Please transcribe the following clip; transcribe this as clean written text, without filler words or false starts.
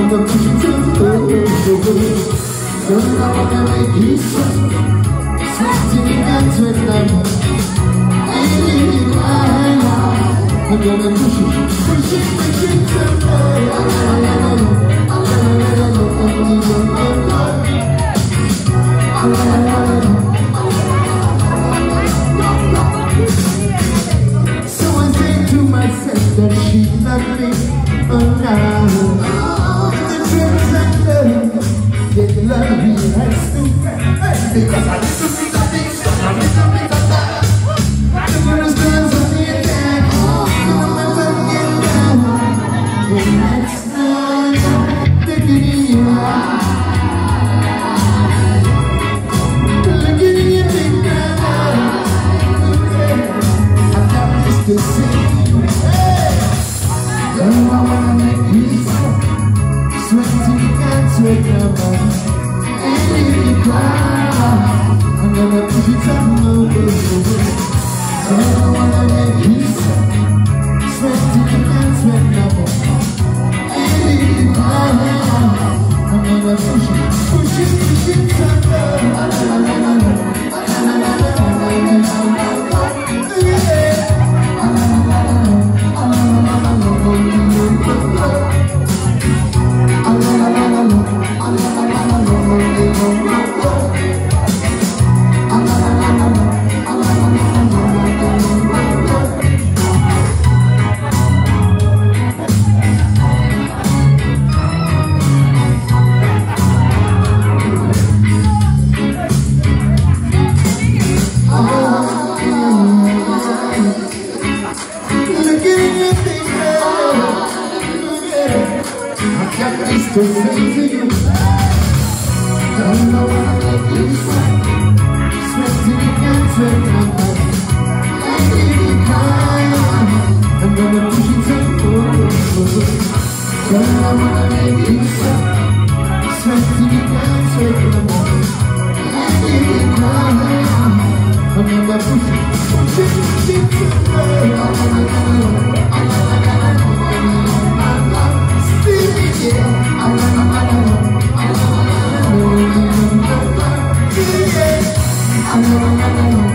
gonna push you to the edge. Girl, I wanna make you sweat, sweat till you can't sweat no more. I'm gonna push you to the So I say to myself that she's not me around. The dreams and love, that love he has to get. Because I need to be the things, I need to be the love. The girls dance on the attack, no matter get down. And that's not taking you out. Looking in your big brown eyes, I've got this to say. Girl, I wanna make you sweat, sweat till you can't sweat no more. And if you cry, I'm gonna push you some over. Girl, I wanna make you sweat, sweat till you can't sweat no more. And if you cry, I'm gonna push you some to say to you, don't know what I make you sweat, sweat till you can't sweat no more. And if you cry, I'm gonna push you to the floor. Don't know what I make you sweat, sweat till you can't sweat no more. And if you cry, I'm gonna push you to the floor. I